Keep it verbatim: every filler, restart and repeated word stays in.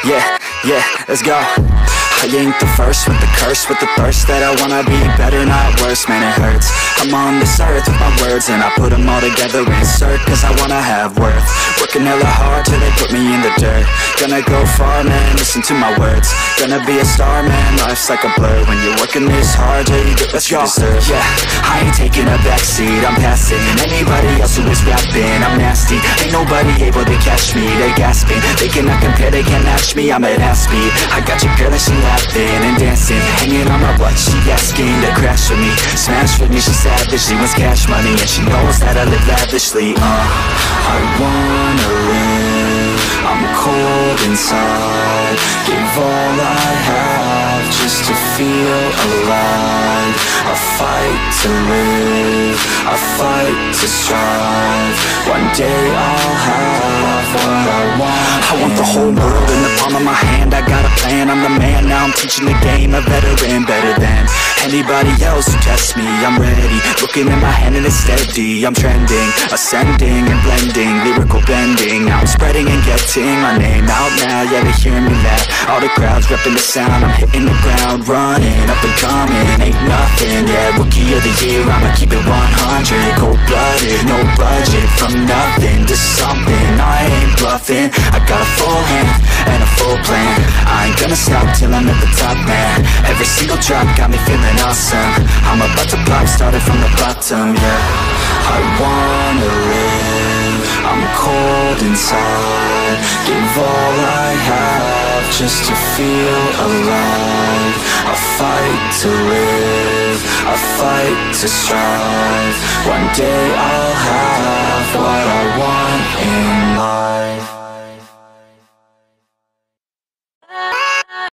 Yeah, yeah, let's go. I ain't the first with the curse, with the thirst that I wanna be better, not worse, man it hurts. I'm on this earth with my words and I put them all together, insert, cause I wanna have worth. Working hella hard till they put me in the dirt. Gonna go far, man, listen to my words. Gonna be a star, man, life's like a blur. When you're working this hard till you get what you deserve. Yeah, I ain't taking a backseat, I'm passing anybody else who is rapping. I'm nasty, ain't nobody able to catch me. They gasping, they cannot compare, they can't match me. I'm at half speed, I got your girl and she laughing and dancing, hanging on my butt, she asking to crash with me, smash with me. She savage, she wants cash money and she knows that I live lavishly. Uh, I wanna live, I'm cold inside. Give all I have just to feel alive. I fight to live, I fight to strive. One day I'll have what I want. I want the whole world in the palm of my hand. I got a plan, I'm the man. Now I'm teaching the game, a veteran, better than anybody else who tests me. I'm ready, looking at my hand and it's steady. I'm trending, ascending and blending, lyrical bending. Now I'm spreading and getting my name out now. Yeah, they hearing me laugh, all the crowds repping the sound. I'm hitting the ground, running, up and coming, ain't nothing. Yeah, rookie of the year, I'ma keep it one hundred. Cold-blooded, no budget, from nothing to something. I ain't bluffing, I got a full hand and a full plan. I ain't gonna stop till I'm at the top, man. Every single drop got me feeling awesome. I'm about to pop, started from the bottom, yeah. I wanna live, I'm cold inside. Give all I have just to feel alive. I fight to live, I fight to strive. One day I'll